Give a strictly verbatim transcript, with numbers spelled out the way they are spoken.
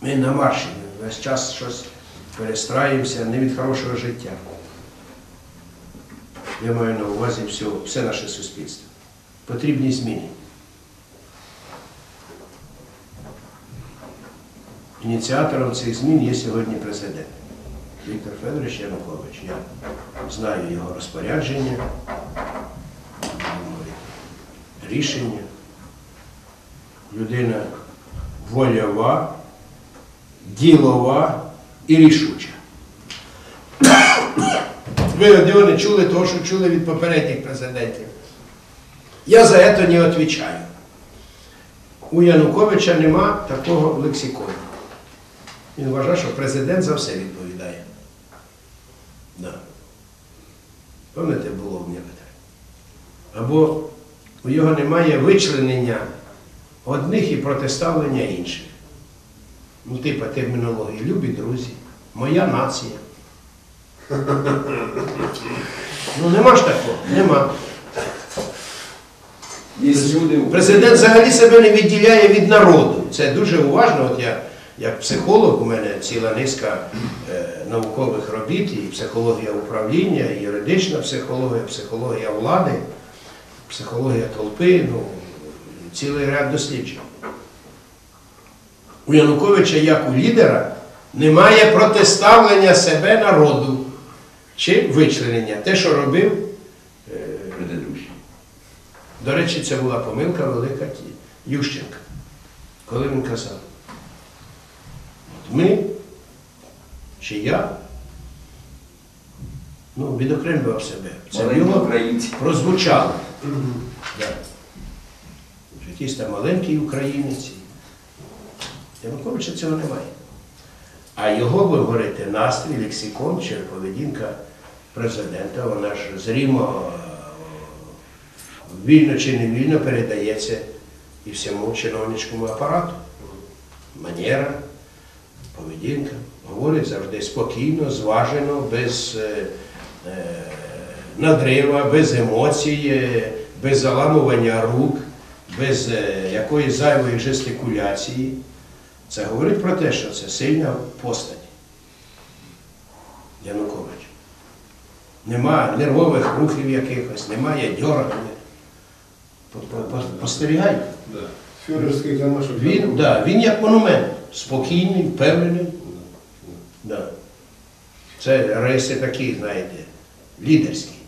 Ми на марші, весь час щось перестраюємося не від хорошого життя. Я маю на увазі все, все наше суспільство. Потрібні зміни. Ініціатором цих змін є сьогодні президент Віктор Федорович Янукович. Я знаю його розпорядження, рішення. Людина вольова, ділова і рішуча. Ви одного не чули того, що чули від попередніх президентів. Я за це не відповідаю. У Януковича нема такого лексикону. Він вважає, що президент за все відповідає. Да. Пам'ятаєте, було в некоторих. Або у його немає вичленення одних і протиставлення інших. Ну, типа термінології. Любі друзі, моя нація. Ну, нема ж такого, нема. Президент взагалі себе не відділяє від народу. Це дуже уважно. От я, як психолог, у мене ціла низка е, наукових робіт, і психологія управління, і юридична психологія, психологія влади, психологія толпи, ну, цілий ряд досліджень. У Януковича, як у лідера, немає протиставлення себе народу чи вичленення. Те, що робив предыдущий. До речі, це була помилка велика Ющенка, коли він казав, ми, чи я, ну, відокремлював себе. Це в нього прозвучало. Да. Якийсь там маленький українець. Януковича цього немає. А його, ви говорите, настрій, лексикон чи поведінка президента, вона ж зрімо, вільно чи не вільно передається і всьому чиновницькому апарату. Манера, поведінка. Говорить завжди спокійно, зважено, без е, е, надрива, без емоцій, без заламування рук, без е, якоїсь зайвої жестикуляції. Це говорить про те, що це сильна постать Янукович. Нема нервових рухів якихось, немає дьоргання. Постерігайте. Він, да, він як монумент. Спокійний, впевнений. Да. Це риси такі, знаєте, лідерські.